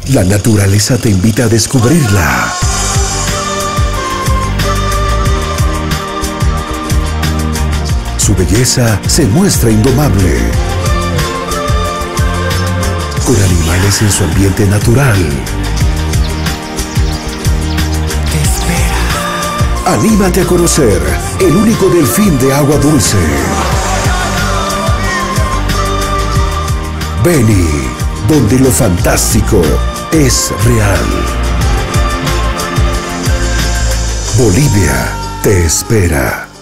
La naturaleza te invita a descubrirla. Su belleza se muestra indomable, con animales en su ambiente natural. Te espera. Anímate a conocer el único delfín de agua dulce. Beni, donde lo fantástico es real. Bolivia te espera.